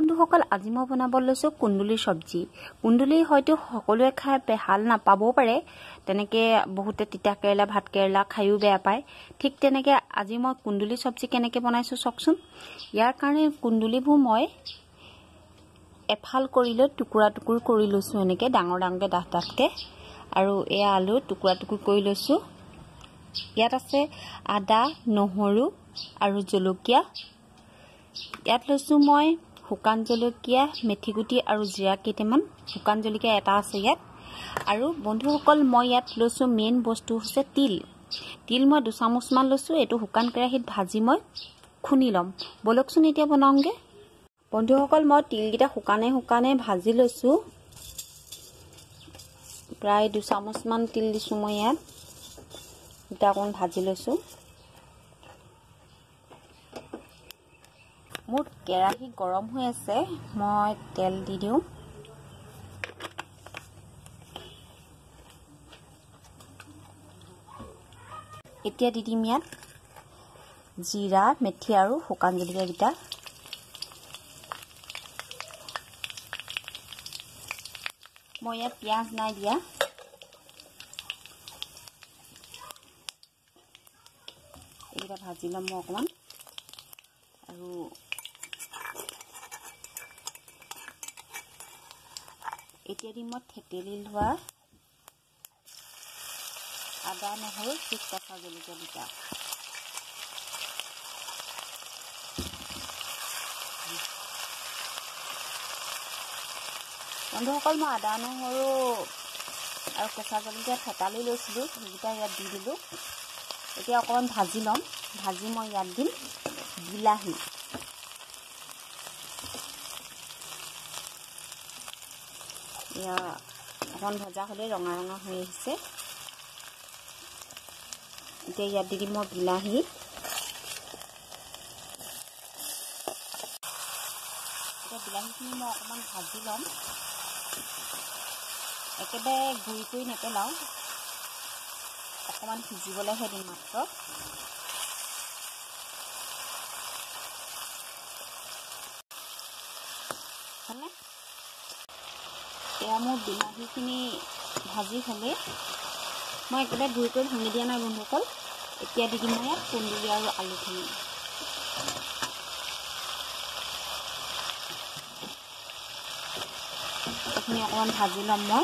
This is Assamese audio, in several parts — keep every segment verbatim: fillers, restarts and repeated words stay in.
বন্ধুসকল আজি মই বনাব লৈছো কুন্দুলিৰ সবজি কুন্দুলি হয়তো সকলোৱে খাই ভাল নাপাবও পাৰে তেনেকে বহুতে তিতা কেৰেলা ভাত কেৰেলা খাইও বেয়া পায় ঠিক তেনেকে আজি মই কুন্দুলি সবজি কেনেকে বনাইছো চকচোন ইয়াৰ কাৰণে কুন্দুলিবোৰ মই এফাল কৰিলে টুকুৰা টুকুৰ কৰি লৈছো এনেকে ডাঙৰ ডাঙৰকে ডাঠ ডাঠকে আৰু এ আলু টুকুৰা টুকুৰ কৰি লৈছো ইয়াত আছে আদা নহৰু আৰু জলকীয়া ইয়াত লৈছো মই শুকান জলকীয়া মেথিগুটি আৰু জিৰা কেইটামান শুকান জলকীয়া এটা আছে ইয়াত আৰু বন্ধুসকল মই ইয়াত লৈছো মেইন বস্তু হৈছে তিল তিল মই দুই চামুচ মান লৈছো এটো শুকান কেৰাহীত ভাজি মই খুনি লম বলকচোন এতিয়া বনাওঁগে বন্ধুসকল মই তিলগিটা শুকানে শুকানে ভাজি লৈছো প্ৰায় দুই চামুচ মান তিল দিছো মই ইয়াত এটা কোন ভাজি লৈছো মোৰ কেৰাহী গৰম হৈ আছে মই তেল দি দিও এতিয়া দি দিম ইয়াত জিৰা মেথি আৰু শুকান জলকীয়া গিটা মই ইয়াত পিয়াজ নাই দিয়া এটা ভাজি লম মই অকমান আৰু এতিয়া দিম মই থেতেলি লোৱা আদা নহৰু কেঁচা জলকীয়া দুটা বন্ধুসকল মই আদা নহৰু আৰু কেঁচা জলকীয়া থেতালি লৈছিলো সেইকেইটা ইয়াত দি দিলো এতিয়া অকমান ভাজি লম ভাজি মই ইয়াত দিম বিলাহী ইয়া অকন ভজা হলে ৰঙা ৰঙা হৈ আহিছে এতিয়া ইয়াত দি দিম মই বিলাহী এতিয়া বিলাহীখিনি মই অকমান ভাজি লম একেবাৰে গুৰি কৰি নেপেলাও অকমান সিজিবলৈহে দিম মাত্ৰ হলে এয়া মোৰ বিলাহীখিনি ভাজি হলে মই একেবাৰে গুৰি কৰি ভাঙি দিয়া নাই বন্ধুসকল এতিয়া দি দিম মই কুন্দুলি আৰু আলুখিনি এইখিনি অকমান ভাজি লম মই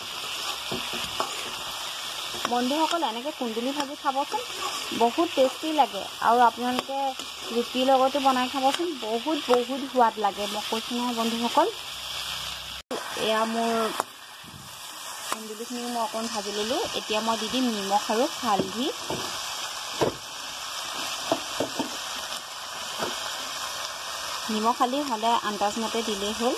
বন্ধুসকল এনেকে কুন্দুলি ভাজি খাবচোন বহুত টেষ্টি লাগে আৰু আপোনালোকে ৰুটিৰ লগতো বনাই খাবচোন বহুত বহুত সোৱাদ লাগে মই কৈছো নহয় বন্ধুসকল এয়া মোৰ কুন্দুলিখিনি মই অকণ ভাজি ললো এতিয়া মই দি দিম নিমখ আৰু হালধি নিমখ হালধি হলে আন্দাজ মতে দিলেই হ'ল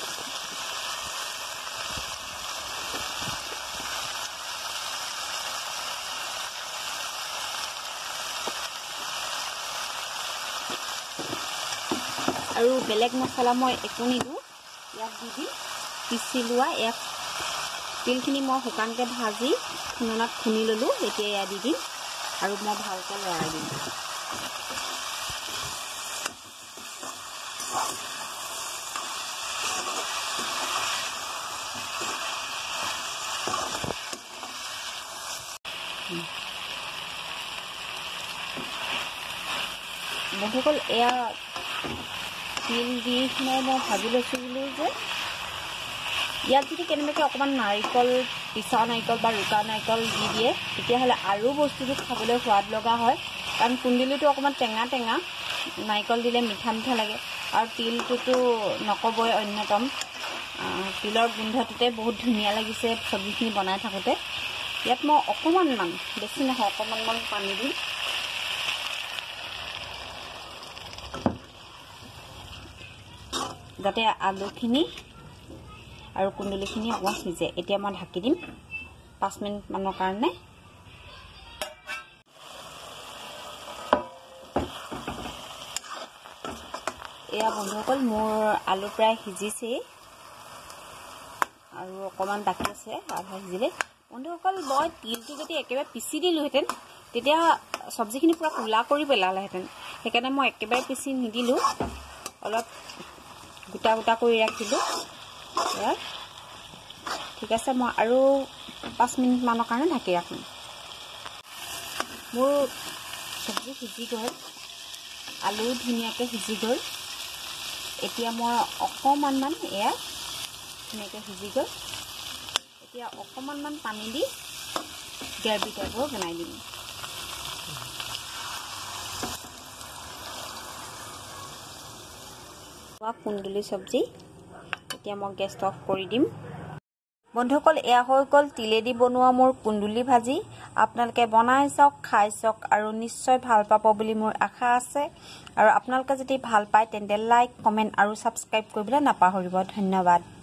আৰু বেলেগ মছলা মই একো নিদো ইয়াত দি দিম পিচি লোৱা এক তিলখিনি মই শুকানকে ভাজি খুননাত খুনি ললো এতিয়া ইয়া দি দিম আৰু মই ভালকৈ লৰাই দিম বন্ধুসকল এয়া তিল দি মই ভাজি লৈছো বুলি যে ইয়াত যদি কেনেবাকৈ অকমান নাৰিকল পিছা নাৰিকল বা ৰুকা নাৰিকল দি দিয়ে তেতিয়াহ'লে আৰু বস্তুটো খাবলৈ সোৱাদ লগা হয় কাৰণ কুন্দুলিটো অকমান টেঙা টেঙা নাৰিকল দিলে মিঠা মিঠা লাগে আৰু তিলটোতো নকবই অন্যতম তিলৰ গোন্ধটোতে বহুত ধুনীয়া লাগিছে সবজিখিনি বনাই থাকোতে ইয়াত মই অকমান মান বেছি নহয় অকমান মান পানী দিম যাতে আলুখিনি আৰু কুন্দুলিখিনি অকমান সিজে এতিয়া মই ঢাকি দিম পাঁচ মিনিট মানৰ কাৰণে এয়া বন্ধুসকল মোৰ আলু প্ৰায় সিজিছে আৰু অকমান বাকি আছে আধা সিজিলে বন্ধুসকল মই তিলটো যদি একেবাৰে পিচি দিলোহেঁতেন তেতিয়া সবজিখিনি পুৰা কুলা কৰি পেলালেহেঁতেন সেইকাৰণে মই একেবাৰে পিচি নিদিলো অলপ গোটা গোটা কৰি ৰাখিলোঁ এয়া ঠিক আছে মই আৰু পাঁচ মিনিট মানৰ কাৰণে ঢাকি ৰাখিম মোৰ চব্জি সিজি গ'ল আলু ধুনীয়াকৈ সিজি গ'ল এতিয়া মই অকণমান মান এয়া ধুনীয়াকৈ সিজি গ'ল এতিয়া অকণমান মান পানী দি গ্ৰেভি টাইপৰ বনাই দিম কুন্দুলি চব্জি এতিয়া মই গেছ অফ কৰি দিম বন্ধুসকল এয়া হৈ গ'ল তিলেদি বনোৱা মোৰ কুন্দুলি ভাজি আপোনালোকে বনাই চাওক খাই চাওক আৰু নিশ্চয় ভাল পাব বুলি মোৰ আশা আছে আৰু আপোনালোকে যদি ভাল পায় তেন্তে লাইক কমেন্ট আৰু সাবস্ক্ৰাইব কৰিবলৈ নাপাহৰিব ধন্যবাদ